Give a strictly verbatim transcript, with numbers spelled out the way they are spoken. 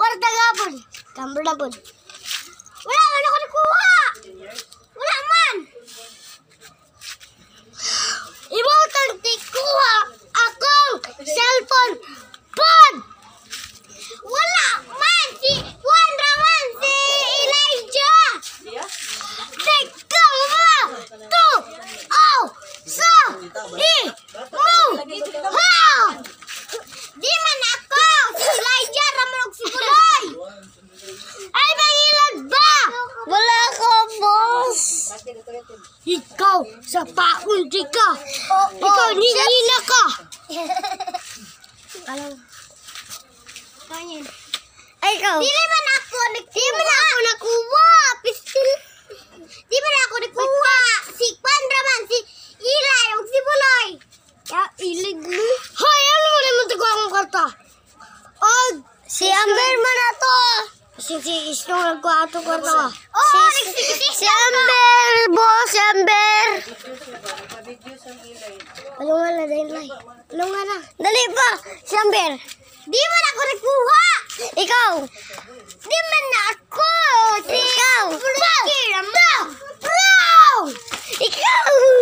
kwarta gapon. Kamber na pun. Wala man ako nakuha. Wala man. Ibaw tanti kuha akong cellphone pod. Wala man si Juan Raman si Elijah. Teka mo. Tu. Oh. So. I. Mo. Ha. Di man ako. Si Elijah Ramon si Buloy. Ay mangilag ba? Wala ko, boss. Ikaw sa paunti ka. Oh, ikaw oh, nina ka. Alam. Kanyan. Ay, ikaw. Di man ako nakuha. Di man ako nakuha. Pistil. Di man ako nakuha. Si Juan Raman, si Ilay, o si Buloy. Ya, ilig mo. Hoy, ano mo naman taguha akong karta? Og, si Amber man na to. Si si Isno nagkuha ito karta. Oh, si, si Amber, boss, Amber. Ano nga na, dahil lay. Ano nga na? Dali pa, si Amber. Di man ako nagkuha. Ikaw. Di man ako. Si ikaw. Bro. Bro. Ikaw.